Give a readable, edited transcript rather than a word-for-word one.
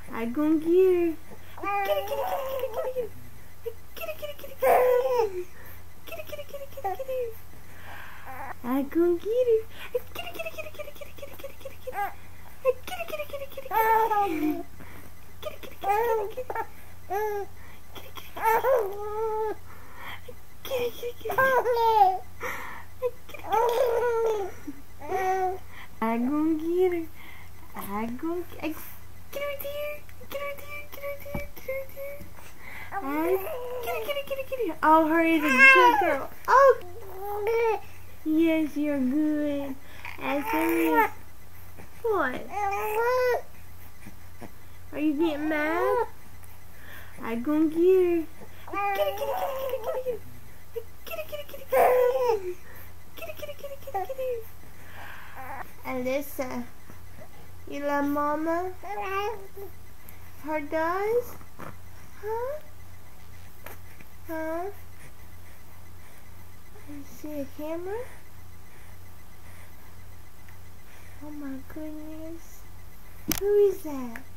I gonna get her. Kitty, kitty, kitty, kitty, kitty, kitty, kitty, kitty, kitty, kitty, kitty, kitty, kitty. I gonna get her. Kitty, kitty, kitty, kitty, kitty, kitty, kitty, kitty, kitty. Kitty, kitty, kitty, kitty, kitty, kitty. Kitty, kitty, kitty, kitty, kitty. Kitty, kitty, kitty, kitty. I gonna get her. I gonna get her dear. Get her dear. Get her dear. Get her dear. Kitty. Oh, her is a good girl. Oh, yes, you're good. As her is. What? Are you getting mad? I gonna get her. Kitty. Kitty. Alyssa, you love Mama? Her does? Huh? See a camera? Oh my goodness. Who is that?